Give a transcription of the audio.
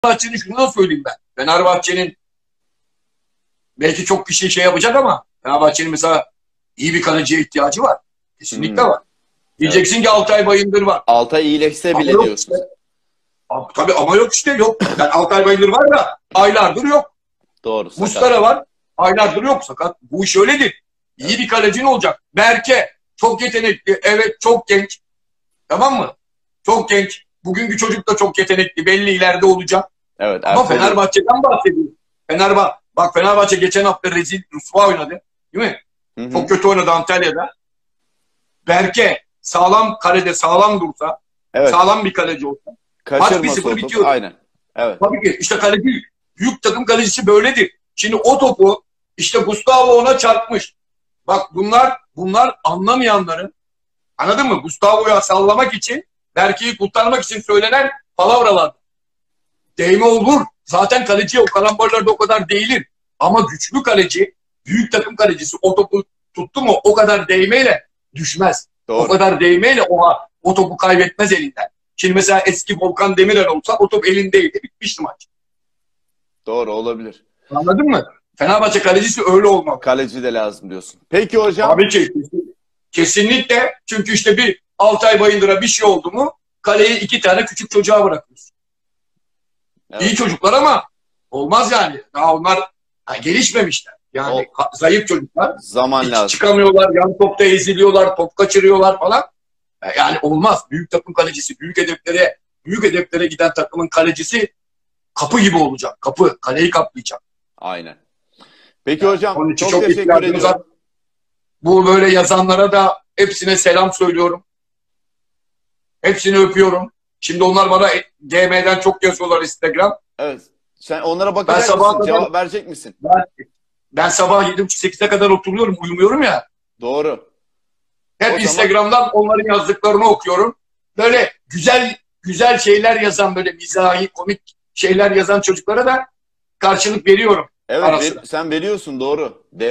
Fenerbahçe'nin şunu da söyleyeyim ben. Fenerbahçe'nin belki çok kişi şey yapacak ama Fenerbahçe'nin mesela iyi bir kaleciye ihtiyacı var. Kesinlikle var. Diyeceksin Evet. ki Altay Bayındır var. Altay iyileşse Ama bile yok diyorsun. işte. Tabii ama yok işte yok. Yani Altay Bayındır var da aylardır yok. Doğru. Sakat. Mustara var. Aylardır yok sakat. Bu iş öyledir. İyi Evet. bir kalecin olacak. Berke çok yetenekli. Evet çok genç. Tamam mı? Çok genç. Bugünkü çocuk da çok yetenekli. Belli ileride olacak. Evet. Ama Ertuğrul. Fenerbahçe'den bahsediyorum. Bak Fenerbahçe geçen hafta rezil Rusva oynadı. Değil mi? Hı hı. Çok kötü oynadı Antalya'da. Berke sağlam kalede sağlam dursa, Evet. sağlam bir kaleci olsa maç Kaçırması 1-0 o topu. bitiyor. Aynen. Evet. Tabii ki işte kaleci, büyük takım kalecisi böyledir. Şimdi o topu işte Gustavo ona çarpmış. Bak bunlar anlamayanların, anladın mı? Gustavo'ya sallamak için, Berke'yi kurtarmak için söylenen palavralar. Değme olur. Zaten kaleciye o karambollarda o kadar değilir. Ama güçlü kaleci, büyük takım kalecisi o topu tuttu mu o kadar değmeyle düşmez. Doğru. O kadar değmeyle o topu kaybetmez elinden. Şimdi mesela eski Volkan Demirel olsa o top elindeydi. Bitmişti maç. Doğru olabilir. Anladın mı? Fenerbahçe kalecisi öyle olmalı. Kaleci de lazım diyorsun. Peki hocam. Abi kesinlikle. Çünkü işte bir Altay Bayındır'a bir şey oldu mu kaleye 2 tane küçük çocuğa bırakıyorsun. Evet. İyi çocuklar ama olmaz yani. Daha onlar gelişmemişler. Yani zayıf çocuklar. Zaman Hiç lazım. çıkamıyorlar. Yan topta eziliyorlar. Top kaçırıyorlar falan. Yani olmaz. Büyük takım kalecisi, büyük hedeflere giden takımın kalecisi kapı gibi olacak. Kapı. Kaleyi kaplayacak. Aynen. Peki Yani hocam onun için çok teşekkür ediyorum. Bu böyle yazanlara da hepsine selam söylüyorum. Hepsini öpüyorum. Şimdi onlar bana DM'den çok yazıyorlar Instagram. Evet. Sen onlara Ben bakacak sabaha mısın? kadar Cevap verecek misin? ben sabah 7.30-8'e kadar oturuyorum, uyumuyorum ya. Doğru. Hep O zaman Instagram'dan onların yazdıklarını okuyorum. Böyle güzel şeyler yazan, böyle mizahi, komik şeyler yazan çocuklara da karşılık veriyorum evet arasında. sen veriyorsun doğru.